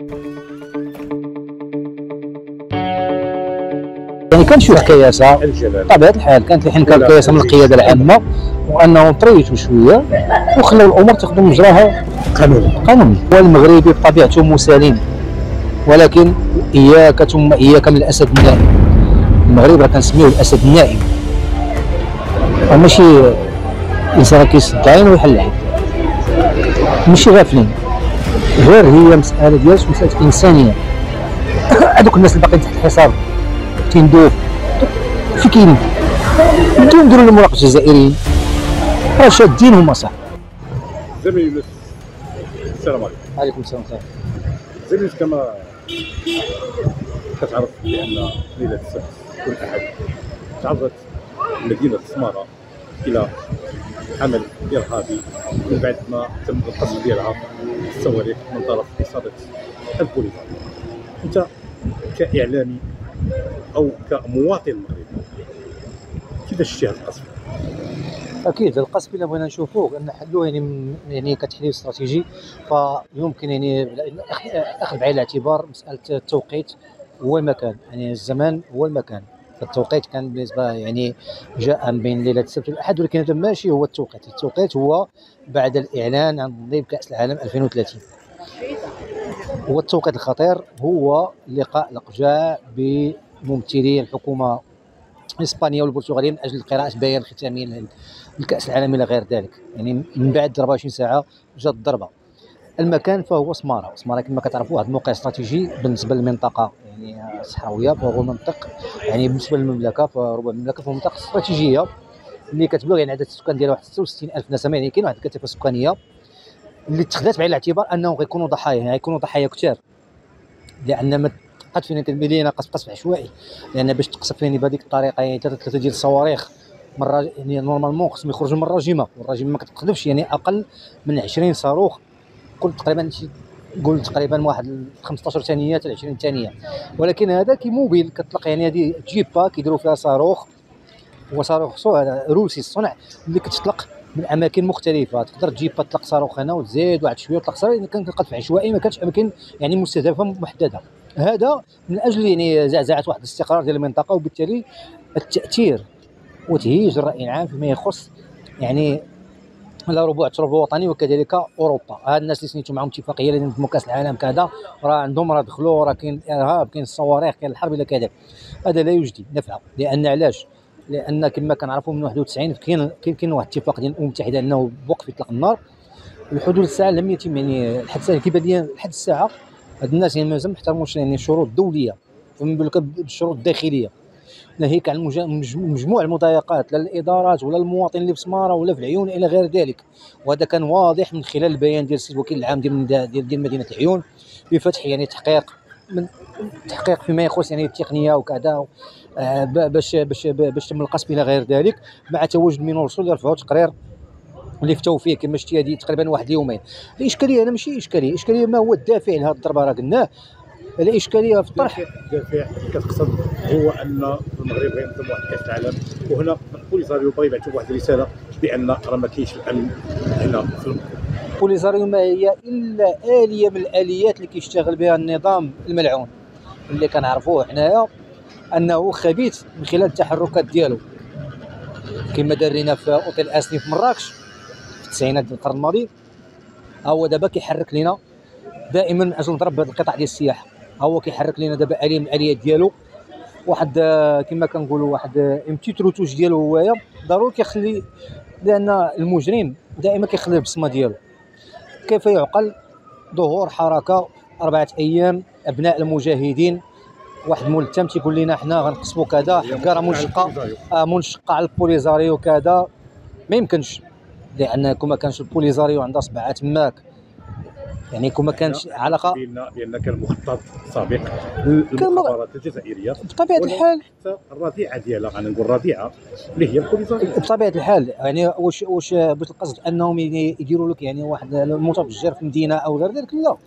يعني كانت شويه كياسه بطبيعه الحال، كانت الحين كانت كياسه من القياده العامه، وانهم طريتوا شويه وخلاو الامور تاخذ مجراها قانوني. والمغربي بطبيعته مسالم، ولكن اياك ثم اياك من الاسد النائم. المغرب راه كنسميوه الاسد النائم، ماشي انسان كيسد عين ويحل العين، ماشي غافلين، غير هي مساله ديال مساله انسانيه. هذوك الناس اللي باقيين تحت الحصار تيندوب في كاينين بدون نديروا لهم مراقبه الجزائريين، راه شادين هما صح. زميلي يونس، السلام عليكم. عليكم السلام ورحمه الله. زميلي كما كتعرف بان ليله السبت والاحد تعرضت مدينه سماره الى عمل ارهابي من بعد ما تم القصف ديالها بالصواريخ من طرف عصابه البوليساريو. انت كاعلامي او كمواطن مغربي كيفاش شتي هذا القصف؟ اكيد القصف الا بغينا نشوفوه ان حلوه يعني كتحليل استراتيجي، فيمكن يعني اخذ بعين الاعتبار مساله التوقيت والمكان، يعني الزمان هو المكان. التوقيت كان بالنسبه يعني جاء بين ليله السبت والاحد، ولكن هذا ماشي هو التوقيت. التوقيت هو بعد الاعلان عن تنظيم كاس العالم 2030. هو التوقيت الخطير هو لقاء الاقجاع بممثلي الحكومه اسبانيا والبرتغاليه من اجل قراءه بيان ختامي لكاس العالم الى غير ذلك. يعني من بعد 24 ساعه جات الضربه. المكان فهو سماره. سماره كما كتعرفوا واحد الموقع استراتيجي بالنسبه للمنطقه يعني الصحراويه، فهو منطق يعني بالنسبه للمملكه، فربما المملكه فهو منطقه استراتيجيه اللي كتبلغ يعني عدد السكان ديالها واحد 66,000 نسمه. يعني كاين واحد الكثافه سكانيه اللي اتخذت بعين الاعتبار انهم غيكونوا ضحايا، يعني غيكونوا ضحايا كثار، لان ما قد فينا مدينه قصف عشوائي، لان باش تقصف يعني بهذيك الطريقه يعني ثلاثه ديال الصواريخ مره، يعني نورمالمون خصهم يخرجوا من الراجمه، والراجمه ما كتقذفش يعني اقل من 20 صاروخ كل تقريبا نقول تقريبا واحد 15 ثانيه حتى 20 ثانيه. ولكن هذا كيموبيل كتطلق يعني هذه جيبا كيديروا فيها صاروخ، هو صاروخ روسي الصنع اللي كتطلق من اماكن مختلفه. تقدر تجيب تطلق صاروخ هنا وتزيد واحد شويه وتطلق صاروخ. كان كنقذف عشوائي، ما كانش اماكن يعني مستهدفه محدده. هذا من اجل يعني زعزعه واحد الاستقرار ديال المنطقه، وبالتالي التاثير وتهيج الراي العام فيما يخص يعني على ربوع التراب الوطني وكذلك اوروبا. هاد الناس اللي سميتو معهم اتفاقيه اللي نظموا كاس العالم كذا، راه عندهم راه دخلوا، راه كاين الارهاب، كاين الصواريخ، كاين الحرب الى كذا. هذا لا يجدي نفعه، لان علاش؟ لان كما كنعرفوا من 91 كاين واحد الاتفاق ديال الامم المتحده انه بوقف اطلاق النار. الحدود الساعه لم يتم يعني لحد الساعه كيبان لي لحد الساعه هاد الناس يعني مازال ما احترموش يعني الشروط الدوليه، فنقول لك بالشروط الداخليه، ناهيك عن مجموع المضايقات لا للادارات ولا المواطن اللي بسماره ولا في العيون الى غير ذلك. وهذا كان واضح من خلال البيان ديال السيد الوكيل العام ديال مدينه العيون بفتح يعني تحقيق فيما يخص يعني التقنيه وكذا، باش تم القصف الى غير ذلك، مع تواجد من الرسل يرفعوا تقرير اللي فتاو فيه كما شتي هذه تقريبا واحد اليومين. الاشكاليه هنا ماشي اشكاليه ما هو الدافع لهذه الضربه، راه قلناه الاشكاليه في الطرح. الدافع اللي كتقصد هو ان المغرب غينظم واحد كاس العالم، وهنا البوليساريو بغا يبعثوا واحد الرساله بان راه ما كاينش الامن هنا في المغرب. البوليساريو ما هي الا اليه من الاليات اللي كيشتغل بها النظام الملعون اللي كنعرفوه حنايا انه خبيث من خلال التحركات ديالو، كما دار لنا في اوتيل اسني في مراكش في التسعينات ديال القرن الماضي. ها هو دابا كيحرك لنا دائما من اجل نضرب هذا القطاع ديال السياحه. ها هو كيحرك لنا دابا اليه من الاليات ديالو، واحد كما كنقولوا واحد امتيت روتوش ديالو هوايا ضروري كيخلي، لان المجرم دائما كيخلي البصمه ديالو. كيف يعقل ظهور حركه 4 ايام ابناء المجاهدين، واحد ملتم تيقول لنا حنا غنقصفوا كذا، حكا منشقه على البوليزاريو كذا؟ ما يمكنش، لان كون كانش البوليزاريو عندها صبعه تماك، يعني كون ما كانش علاقه بان كان مخطط سابق للمخابرات الجزائريه بطبيعه الحال، حتى الرضيعه ديالها، غادي نقول الرضيعه اللي هي البوليزاريو بطبيعه الحال. يعني واش القصد انهم يديروا لك يعني واحد المتفجر في مدينه او غير ذلك؟ لا،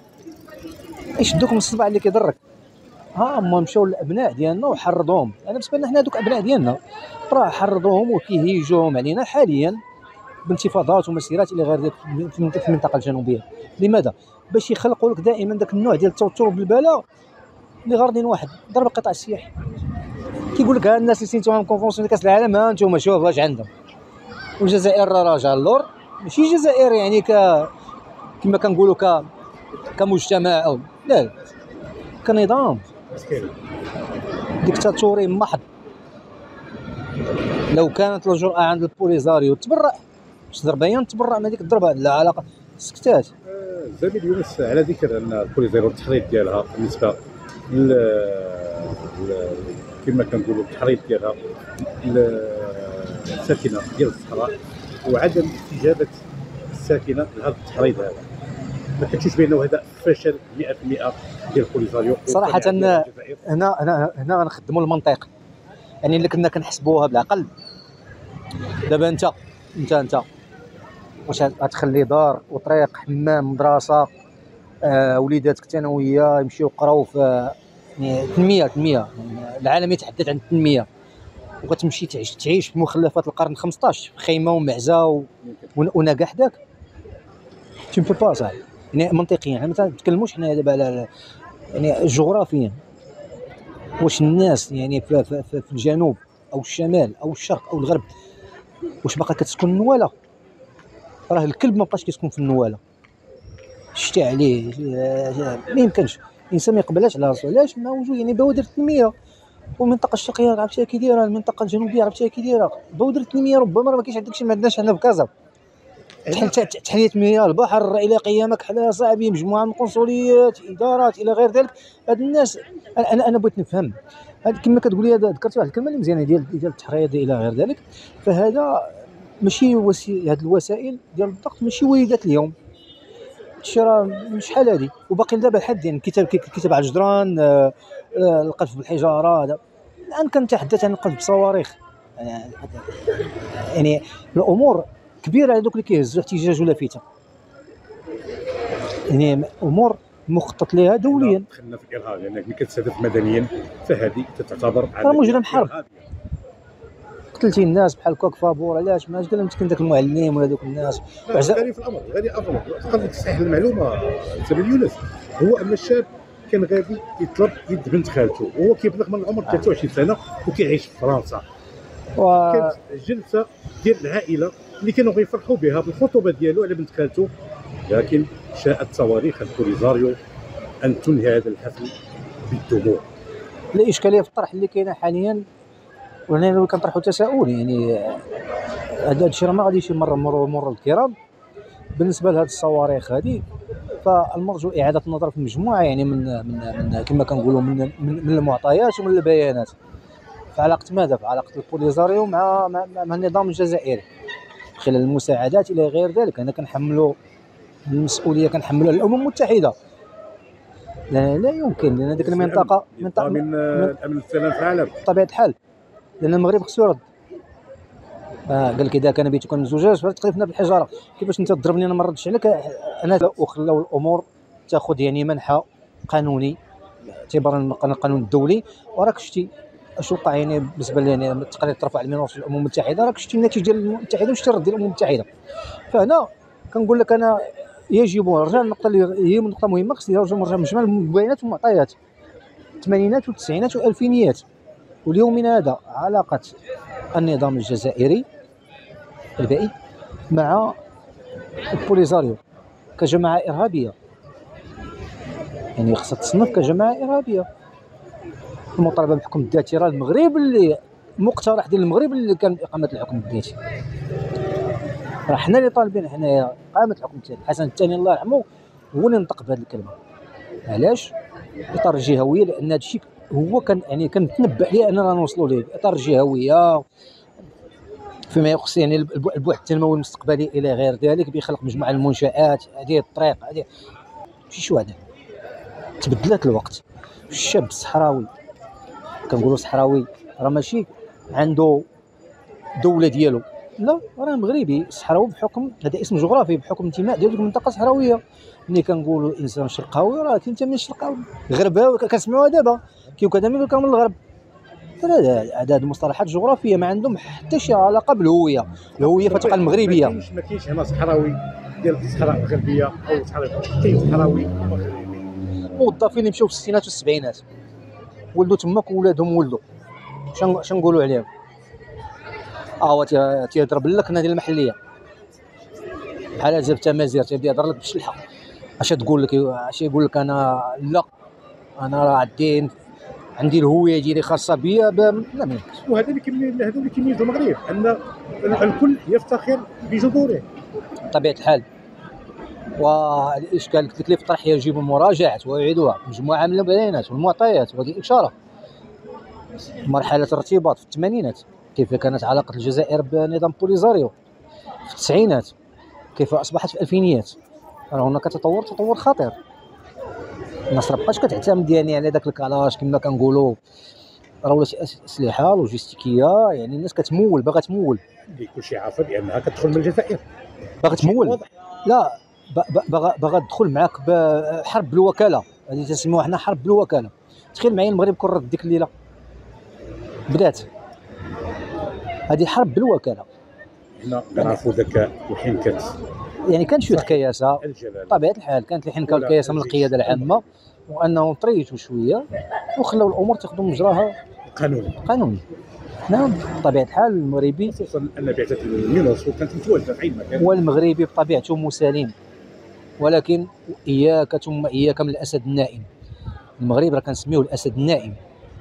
يشدوك من الصبع اللي كيضرك. ها هما مشاو للابناء ديالنا وحرضوهم. انا بالنسبه لنا حنا هذوك ابناء ديالنا راه حرضوهم وكيهيجوهم علينا حاليا بانتفاضات ومسيرات الى غير ذلك في المنطقه الجنوبيه. لماذا؟ باش يخلقوا لك دائما داك النوع ديال التوتر بالبلاء اللي غارضين واحد ضرب القطاع السياحي. كيقول لك ها الناس اللي سينتوهم كونفونسيون كاس العالم ها انتم شوف واش عندهم، والجزائر راجعه اللور، ماشي الجزائر يعني كما كنقولوا كمجتمع او لا كنظام ديكتاتوري محض. لو كانت الجرأة عند البوليزاريو تبرأ، مش ضربيان تبرأ من هذيك الضربه، لا علاقه سكتات. زميلي يونس على ذكر ان البوليزاريو التحريض ديالها بالنسبه كما كنقولوا التحريض ديالها الساكنه ديال الصحراء وعدم استجابه الساكنه لهذا التحريض هذا، ما كتشوفش بانه هذا فشل 100% ديال البوليزاريو صراحه. هنا غنخدموا المنطق، يعني اللي كنا كنحسبوها بالعقل. دابا انت واش غتخلي دار وطريق حمام مدرسه وليداتك الثانويه يمشيو يقراو في يعني تنميه العالم يتحدث عن التنميه، وكتمشي تعيش في مخلفات القرن 15 في خيمه ومعزه ونجاح داك تيمبو با صاحبي. يعني منطقيا حنا ما نتكلموش حنا دابا على يعني جغرافيا، واش الناس يعني في الجنوب او الشمال او الشرق او الغرب واش باقا كتسكن النواله؟ راه الكلب ما بقاش كيسكن في النواله، شتي عليه ما يمكنش الانسان ما يقبلهاش على راسو. علاش؟ موجود يعني بوادر التنميه، والمنطقه الشرقيه عرفتيها كي دايره، المنطقه الجنوبيه عرفتيها كي دايره، بوادر التنميه ربما ما كاينش عندك شي ما عندناش حنا في كازا. تحليه مياه البحر الى قيامك حلا صاحبي، مجموعه من القنصليات ادارات الى غير ذلك. هاد الناس انا بغيت نفهم هاد كما كتقول لي، ذكرتي واحد الكلمه اللي مزيانه ديال التحريض الى غير ذلك. فهذا ماشي هاد الوسائل ديال الضغط ماشي وليدات اليوم، هادشي راه من شحال هادي وباقي دابا لحد يعني كتاب على الجدران، القذف بالحجاره. هذا الان كنتحدث عن القذف بصواريخ، يعني الامور كبيره. هذوك اللي كيهزوا احتجاج ولا يعني امور مخطط لها دوليا. دخلنا في الارهاب لانك ملي كتستهدف مدنيا فهذه تعتبر راه مجرم حرب. قتلتي الناس بحال كوك فابور، علاش؟ ما قال مسكين داك المعلم ولا دوك الناس. غير في الامر غير افضل تقدر تصحيح المعلومه سبيل يونس، هو ان الشاب كان غادي يطلب يد بنت خالته وهو كيبلغ من العمر 23 سنه وكيعيش في فرنسا. كانت جلسه ديال العائله اللي كانوا غيفرحوا بها بالخطوبه ديالو على بنت خالته، لكن شاءت صواريخ البوليزاريو ان تنهي هذا الحفل بالدموع. الاشكاليه في الطرح اللي كاينه حاليا، وانا كنطرحوا تساؤل يعني هذا الشيء راه ما غاديش يمر مرور الكرام بالنسبه لهذه الصواريخ هذه. فالمرجو اعاده النظر في المجموعه يعني من كما كنقولوا من المعطيات ومن البيانات في علاقه ماذا؟ في علاقه البوليزاريو مع النظام الجزائري خلال المساعدات الى غير ذلك. انا كنحملوا المسؤوليه كنحملوا الامم المتحده. لا يمكن، لان هذيك المنطقه من الامن والسلام في العالم بطبيعه الحال، لان المغرب خصو يرد. قال لك اذا كان بيتكم زجاج فتقذفنا بالحجاره، كيفاش انت تضربني انا ما نردش عليك انا؟ وخلاو الامور تاخذ يعني منحى قانوني اعتبارا من القانون الدولي. وراك شتي اش وقع يعني بالنسبه يعني التقرير ترفع المنور في الامم المتحده، راك شتي النتيجه ديال الامم المتحده وشتي الرد ديال الامم المتحده. فهنا كنقول لك انا يجب نرجع للنقطه اللي هي نقطه مهمه، خصني نرجع مجمل البيانات والمعطيات الثمانينات والتسعينات والالفينيات. واليوم من هذا علاقه النظام الجزائري البائي مع البوليزاريو كجماعه ارهابيه، يعني خصها تصنف كجماعه ارهابيه. المطالبه بحكم الذاتي راه المغرب اللي مقترح ديال المغرب اللي كان اقامه الحكم الذاتي، راه حنا اللي طالبين حنايا اقامه الحكم الذاتي. حسن الثاني الله يرحمه هو اللي نطق بهذه الكلمه. علاش؟ اطار الجهويه، لان هذا الشيء هو كان يعني كنتنبأ ليه اننا نوصلوا ليه. اطار الجهويه فيما يخص يعني البعد التنموي المستقبلي الى غير ذلك، بخلق مجموعه المنشآت. هذه الطريق هذه شي وحده تبدلت الوقت. الشاب الصحراوي كنقولوا صحراوي راه ماشي عنده دوله ديالو، لا راه مغربي صحراوي بحكم هذا اسم جغرافي، بحكم انتماء ديال المنطقه الصحراويه. ملي كنقولوا انسان شرقاوي راه كينتمي من الشرقاوي. غرباوي كنسمعوها دابا كيبقى من الغرب. هذه المصطلحات جغرافيه ما عندهم حتى شي علاقه بالهويه. الهويه فتبقى المغربيه. ما كاينش هنا صحراوي ديال الصحراء الغربيه او الصحراء كاين صحراوي مغربي. موظفين اللي مشاو في الستينات والسبعينات ولدوا تماك وولادهم ولدوا، شنو نقولوا عليهم؟ هو تيهضر لك النادي المحليه بحال جاب تمازير تيبدا يهضر لك بالشلحه. اش تقول لك؟ اش يقول لك؟ انا لا، انا راه عندي الهويه ديالي خاصه بيا لا ما يمكنش. وهذا اللي كيميز المغرب، ان الكل يفتخر بجذوره بطبيعه الحال. والاشكال قلت لك اللي في الطرح يجب المراجعه ويعيدوها مجموعه من البيانات والمعطيات وهذه الاشاره. مرحله الارتباط في الثمانينات كيف كانت علاقه الجزائر بنظام بوليزاريو، في التسعينات كيف اصبحت في الالفينيات. راه هناك تطور خطير. الناس راه بقاش كتعتمد يعني على داك الكلاش كما كنقولوا، راه ولات اسلحه لوجيستيكيه، يعني الناس كتمول، باغا تمول، كلشي عارفه بانها كتدخل من الجزائر، باغا تمول. لا، باغا تدخل معاك بحرب بالوكاله، هذه تسميوها حنا حرب بالوكاله. تخيل معايا المغرب كون رد ديك الليله بدات هذه حرب بالوكاله. حنا كنعرفوا ذكاء وحنكه، يعني كان شويه كياسه بطبيعه الحال، كانت الحنكه والكياسه من القياده العامه، وانهم طريتوا شويه وخلاو الامور تاخذ مجراها قانوني. نعم بطبيعه الحال المغربي، خصوصا ان بعثه المينوسكو كانت متواجده في اي مكان، والمغربي بطبيعته مسالم، ولكن اياك ثم اياك من الاسد النائم. المغرب راه كنسميوه الاسد النائم،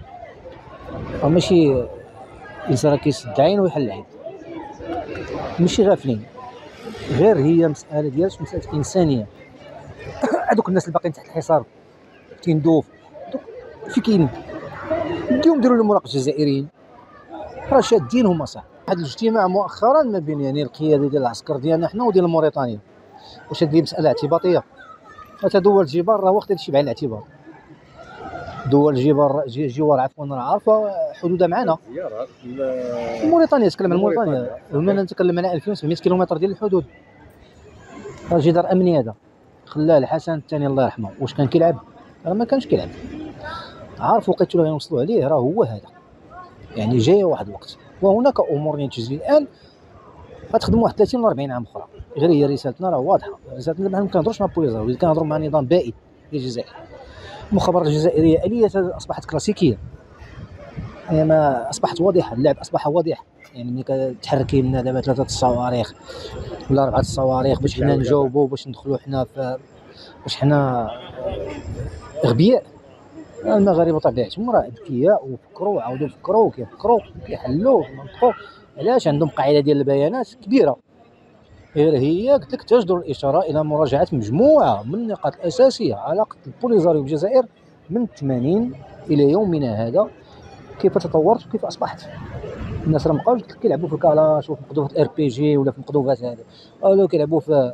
ماشي انسان كيسد عين ويحل العين، ماشي غافلين، غير هي مساله ديال مساله انسانيه. هذوك الناس اللي باقيين تحت الحصار تندوف في كاين ديهم ديروا لهم ورق الجزائريين راه شادينهم اصاحبي. واحد الاجتماع مؤخرا ما بين يعني القياده ديال العسكر ديالنا حنا وديال موريتانيا، واش هذه مساله اعتباطيه؟ دول الجبال راه واخد هادشي بعين الاعتبار. دول الجوار عفوا راه عارفه حدودها معنا. موريتانيا تكلم عن موريتانيا، هنا نتكلم على 2700 كيلومتر ديال الحدود. راه جدار امني هذا خلاه الحسن الثاني الله يرحمه. واش كان كيلعب؟ راه ما كانش كيلعب، عارف وقيته اللي غنوصلوا عليه راه هو هذا. يعني جاي واحد الوقت وهناك امور تجري الان غتخدم واحد 30 ولا 40 عام اخرى. غير هي رسالتنا راه واضحه، رسالتنا ما كنهضروش مع بوليزار، ولكن كنهضروا مع نظام بائد ديال الجزائر. المخابرات الجزائريه اليه اصبحت كلاسيكيه، يعني ما اصبحت واضحه، اللعب اصبح واضح. يعني ملي كتحركي لنا دابا 3 الصواريخ ولا 4 الصواريخ باش حنا نجاوبوا، باش ندخلوا حنا في، باش حنا غبياء. المغاربه طبيعتهم راه اذكياء وفكروا وعاودوا فكروا وكيفكروا كيحلوا منطقوا. علاش؟ عندهم قاعده ديال البيانات كبيره. غير هي قلت لك تجدر الاشاره الى مراجعه مجموعه من النقاط الاساسيه. علاقه البوليزاريو بالجزائر من 80 الى يومنا هذا كيف تطورت وكيف اصبحت. الناس راه مابقاوش كيلعبوا في الكالاش وفي مقذوفه الار بي جي ولا في المقذوفات هذه، ولا كيلعبوا في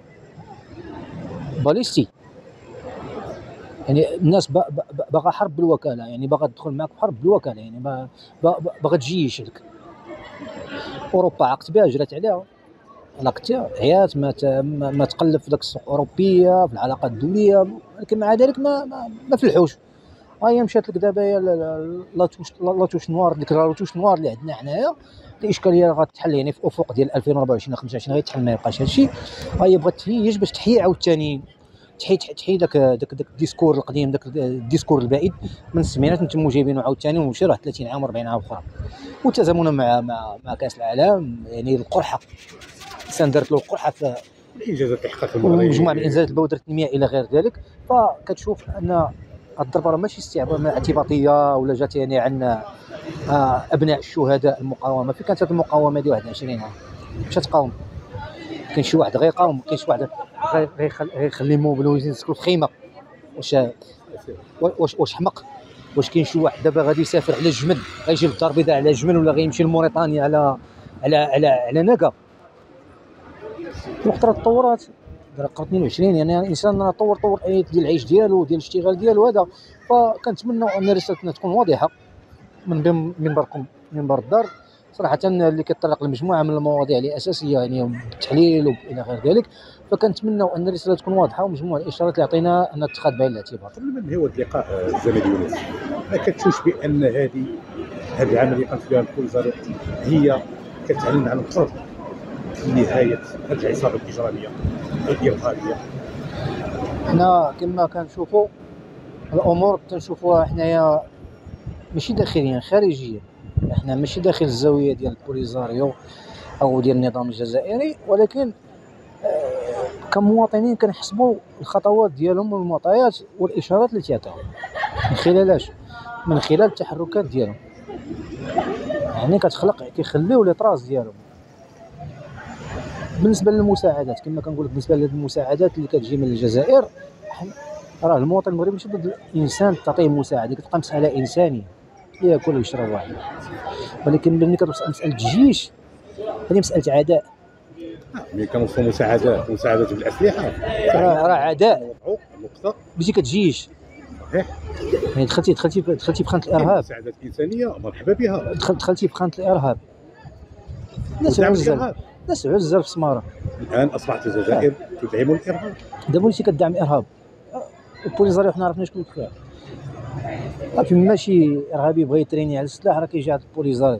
باليستي. يعني الناس باغا حرب بالوكاله، يعني باغا تدخل معك في حرب بالوكاله، يعني باغا تجيش لك. اوروبا عقت بها، جرات عليها، علاقتها عيات ما تقلب في ذاك السوق الاوروبيه في العلاقات الدوليه، ولكن مع ذلك ما فلحوش. هي مشات لك دابا هي لاتوش نوار، ديك لاتوش نوار اللي عندنا حنايا. الاشكاليه غتحل يعني في افق ديال 2024 25 غيتحل، ما يبقاش هادشي. هي بغات تهيج باش تحيي عاوتاني، تحيي داك الديسكور القديم، داك الديسكور البائد من السبعينات نتمو جايبينه عاوتاني ومشي راه 30 عام و40 عام اخرى. وتزامنا مع كاس العالم، يعني القرحه الانسان دارت له القرحه في الانجازات اللي حققها المغرب، مجموعه من الانجازات البودره التنميه الى غير ذلك. فكتشوف ان الضربه راه ماشي استعبار اعتباطيه ولا جات يعني عن ابناء الشهداء المقاومه. في كانت هذه المقاومه دي 21 عام مشات تقاوم. كاين شي واحد غيقاوم، كاين شي واحد غيخلي موبيل يسكن في خيمه. واش حمق؟ واش كاين شي واحد دابا غادي يسافر على الجمل، غيجي للدار البيضاء على الجمل، ولا غيمشي لموريتانيا على ناقه؟ الوقت راه تطورات، راه قرن 22، يعني الانسان راه طور الاليات ديال العيش ديالو ديال الاشتغال ديالو هذا. فكنتمنوا ان رسالتنا تكون واضحه من منبركم، منبر الدار صراحه، اللي كيتطرق لمجموعه من المواضيع اللي اساسيه يعني بالتحليل والى غير ذلك. فكنتمنوا ان الرساله تكون واضحه ومجموعه الاشارات اللي عطينا ان اتخاذ بعين الاعتبار. قبل ما ننهيو هذا اللقاء الزميل يونس، ما كتشوفش بان هذه العمليه اللي قامت بها البوليزاريو هي كتعلن عن القرب نهايه هذه العصابه الاجراميه الارهابيه؟ حنا كما كنشوفوا الامور تنشوفوها حنايا ماشي داخليا، خارجيا. احنا ماشي داخل الزاويه ديال البوليزاريو او ديال النظام الجزائري، ولكن كمواطنين كنحسبوا الخطوات ديالهم والمعطيات والاشارات اللي تيعطيو من خلال من خلال التحركات ديالهم. يعني كيخليو لي طراس ديالهم. بالنسبه للمساعدات كما كنقول لك، بالنسبه للمساعدات اللي كتجي من الجزائر، راه المواطن المغربي ماشي ضد الانسان تعطيه مساعده، كتبقى مساله انسانيه ياكل ويشرب واحد. ولكن ملي كتوصل مساله الجيش هذه مساله عداء. ملي كنوصلوا مساعدات بالاسلحه راه عداء. نقطه بديتي كتجيش صحيح، يعني دخلتي بخانه الارهاب. مساعدات انسانيه مرحبا بها. دخلتي بخانه الارهاب. ناس عزل في سماره. الان اصبحت الجزائر تدعم الارهاب. دابا وليتي كدعم الارهاب. البوليزاريو حنا عرفنا شكون فيها. فما شي ارهابي بغى يتريني على السلاح راه كيجي عند البوليزاريو.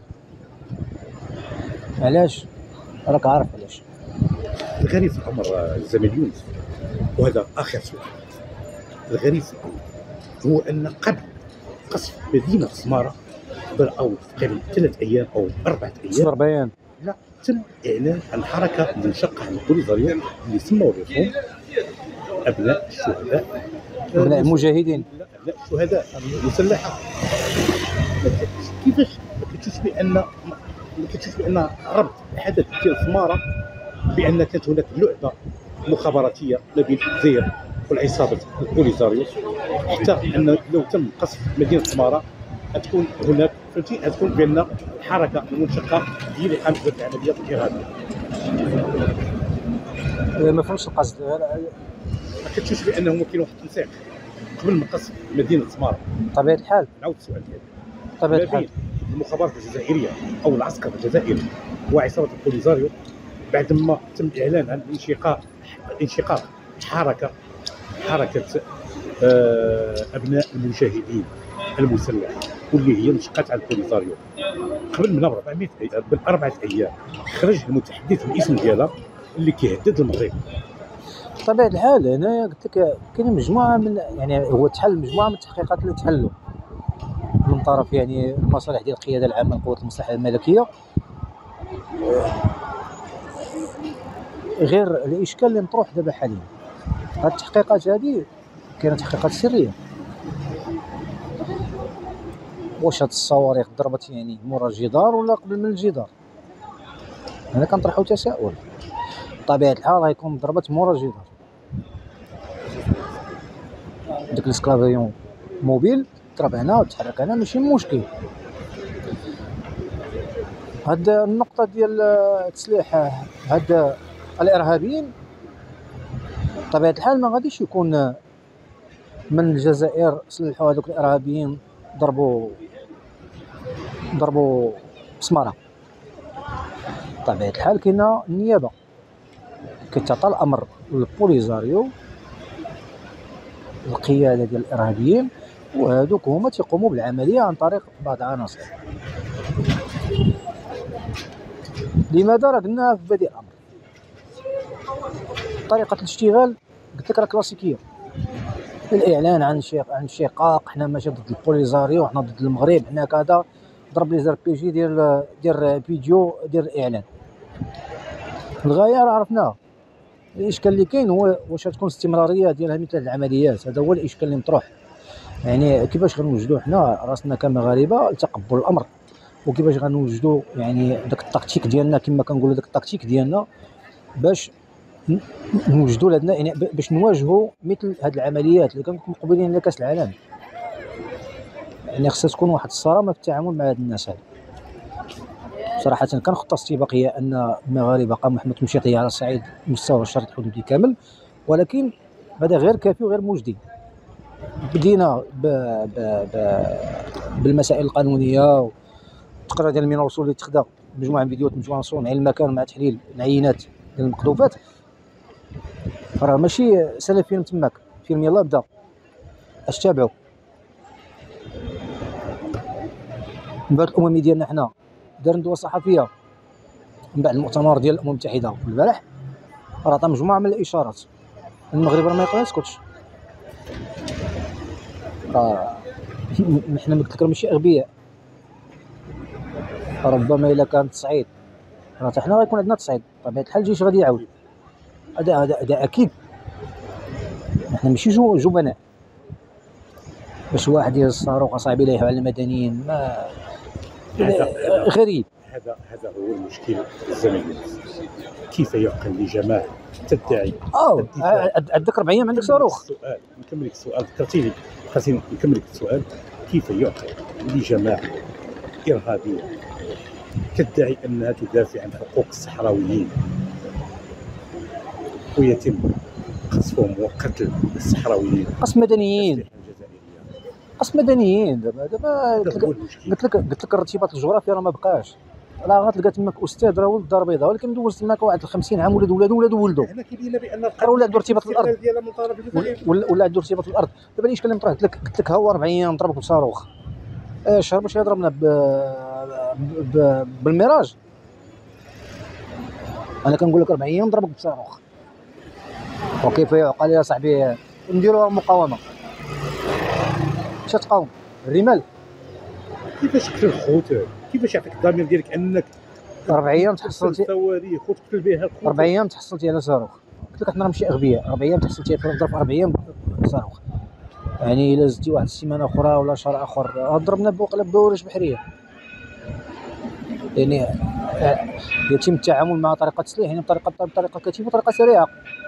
علاش؟ راك عارف علاش. الغريب في الامر الزميل يونس، وهذا اخر سؤال، الغريب هو ان قبل قصف مدينه سماره او تقريبا 3 ايام او 4 ايام صدر بيان، لا تم اعلان عن حركه منشقه عن البوليزاريو اللي سموا بهم ابناء الشهداء، ابناء المجاهدين، ابناء الشهداء المسلحه. كيفاش ما كتشوفش بان ربط الحدث ديال سماره بان كانت هناك لعبه مخابراتيه ما بين الجزائر والعصابه البوليزاريو، حتى ان لو تم قصف مدينه سماره غتكون هناك غتكون بان الحركه المنشقه هي اللي قامت بالعمليات الارهابيه. ما فهمتش القصد. ما كتشوفش بانه كاين واحد التنسيق قبل من قصف مدينه سماره؟ طبيعه الحال، نعاود السؤال ديالي، طبيعه الحال المخابرات الجزائريه او العسكر الجزائري وعصابه البوليزاريو بعد ما تم الاعلان عن انشقاق حركه ابناء المجاهدين المسلحه واللي هي انشقت على البوليزاريو قبل من 4 ايام، خرج المتحدث بالاسم ديالها اللي كيهدد المغرب. بطبيعه الحال هنايا قلت لك كاين مجموعه من هو تحل مجموعه من التحقيقات اللي تحلوا من طرف المصالح ديال القياده العامه للقوات المسلحه الملكيه. غير الاشكال اللي مطروح دابا حاليا، هاد التحقيقات هذه كاينه تحقيقات سريه. واش هاد الصواريخ ضربت مورا الجدار ولا قبل من الجدار؟ هنا كنطرحوا تساؤل. بطبيعه الحال غيكون ضربت مورا الجدار. ديك الاسكلافيون موبيل ضرب هنا وتحرك هنا ماشي مشكل. هاد النقطه ديال تسليح هاد الارهابيين بطبيعه الحال ما غاديش يكون من الجزائر سلحوا هذوك الارهابيين ضربوا سماره. بطبيعه الحال كاينه النيابه كتعطى الامر للبوليزاريو القياده ديال الارهابيين، وهذوك هما تيقوموا بالعمليه عن طريق بعض العناصر. لماذا؟ راه قلناها في بدء الامر. طريقه الاشتغال قلت لك راه كلاسيكيه، الاعلان عن شقاق، حنا ماشي ضد البوليزاريو، حنا ضد المغرب، حنا كذا، ضرب لي زر بي جي ديال فيديو ديال الاعلان. الغايه راه عرفناها. الاشكال اللي كاين هو واش غتكون استمراريه ديال مثل هذه العمليات. هذا هو الاشكال اللي مطروح. كيفاش غنوجدوا حنا راسنا كمغاربه لتقبل الامر، وكيفاش غنوجدوا داك التكتيك ديالنا كما كنقولوا، داك التكتيك ديالنا باش نوجدوا لدنا باش نواجهوا مثل هذه العمليات اللي كنكون مقبلين لكاس العالم. خصها تكون واحد الصرامه في التعامل مع هاد الناس هذو. صراحه كان خطه استباقيه ان المغاربه قاموا بحمله تمشيطيه على صعيد مستوى الشرط الحدودي كامل، ولكن هذا غير كافي وغير مجدي. بدينا بالمسائل القانونيه والتقرير ديال المينا الوصول اللي تخدا مجموعه من فيديوهات، مجموعه من صور المكان مع تحليل العينات ديال المقذوفات. راه ماشي سالا فيلم تماك، فيلم يلاه بدا. اش تابعوا من بعد الاممي ديالنا حنا دار ندوه صحفيه من بعد المؤتمر ديال الامم المتحده البارح راه عطى مجموعه من الاشارات. المغرب راه ما يقدر يسكتش. حنا قلت لك ماشي اغبياء. ربما الا كان تصعيد راه حتى حنا غيكون عندنا تصعيد بطبيعه الحال. الجيش غادي يعاود. هذا اكيد. حنا ماشي جبناء باش واحد يهز الصاروخ اصاحبي لا على المدنيين. ما غريب. هذا هو المشكل الزمني. كيف يعقل لجماعه تدعي عندك 4 ايام عندك صاروخ. نكمل لك السؤال. ذكرتيني نكمل لك السؤال. كيف يعقل لجماعه ارهابيه تدعي انها تدافع عن حقوق الصحراويين ويتم قصفهم وقتل الصحراويين؟ قصف مدنيين. دابا قلت لك الارتباط الجغرافي راه ما بقاش. راه غتلقى تماك استاذ راه ولد الدار البيضاء ولكن دوز تماك واحد 50 عام ولاد ولده. هنا كيبين لنا بان ولا عنده ارتباط الارض ولا عنده ارتباط الارض. دابا الاشكال اللي مطرح قلت لك ها هو 40 ايام ضربك بصاروخ. شهر باش يضربنا بالميراج. انا كنقول لك 40 ايام ضربك بصاروخ. وكيف يعقل يا صاحبي نديروا مقاومه؟ اش تقاوم؟ الرمال؟ كيفاش قتل الخوت؟ كيفاش يعطيك الضمير ديالك انك 4 ايام تحصلتي صواريخ وتقتل بها الخوت؟ 4 ايام تحصلتي على صاروخ. قلت لك حنا ماشي اغبياء. 4 ايام تحصلتي على ضرب 4 ايام صاروخ. يعني الا زدتي واحد السيمانه اخرى ولا شهر اخر ضربنا بورش بحريه. يعني يتم التعامل مع طريقه تسليح، يعني بطريقه كثيفه وطريقه سريعه.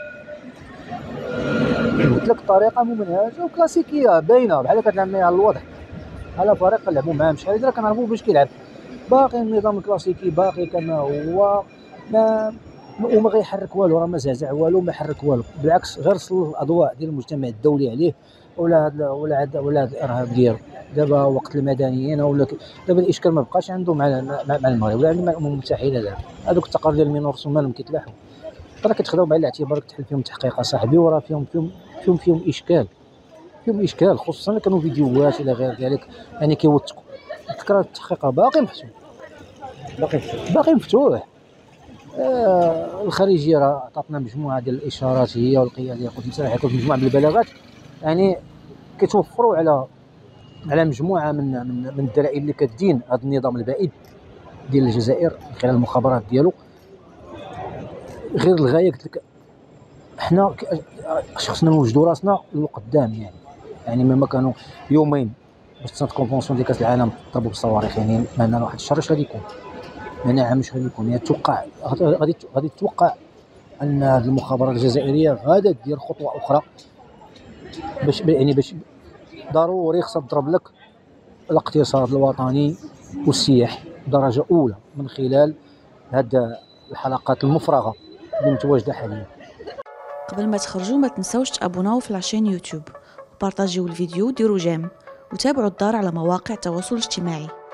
قلت لك الطريقه ممنهجه وكلاسيكيه باينه بحال كتلعب معها الوضع على فريق كنلعبوا معاه شحال هذا كنعرفوا باش كيلعب. باقي النظام الكلاسيكي باقي كما هو. وما غيحرك والو. راه ما زعزع والو ما حرك والو. بالعكس غير سلط الاضواء ديال المجتمع الدولي عليه ولا هاد الارهاب ديالو. دابا وقت المدنيين ولا دابا الاشكال ما بقاش عنده مع المغرب ولا مع الامم المتحده. دابا هذوك التقارير ديال المينورس ومالهم كيتلاحوا راه كتخداو بعين الاعتبار كتحل فيهم تحقيق صاحبي. وراه فيهم اشكال خصوصا كانوا فيديوهات الى غير ذلك يعني كيوثقوا. تكرار التحقيق باقي محسوب باقي مفتوح. الخارجيه راه عطاتنا مجموعه ديال الاشارات هي والقياده ديال القوات المسلحه كانت مجموعه من البلاغات يعني كيتوفروا على مجموعه من الدلائل اللي كتدين هذا النظام البائد ديال الجزائر من خلال المخابرات ديالو. غير الغايه قلت لك حنا خصنا نوجدوا راسنا للقدام. يعني مما كانوا يومين باش تصنت كونفونسيون ديال كاس العالم ضربوا بالصواريخ. يعني معنا واحد الشهر اش غادي يكون؟ معنا عام اش غادي يكون؟ يعني توقع غادي تتوقع ان هذه المخابرات الجزائريه غادا دير خطوه اخرى باش ضروري خصها تضرب لك الاقتصاد الوطني والسياح درجه اولى من خلال هاد الحلقات المفرغه اللي متواجده حاليا. قبل ما تخرجوا ما تنسوش تابوناو في العشان يوتيوب وبارطاجيو الفيديو وديروا جيم وتابعوا الدار على مواقع التواصل الاجتماعي.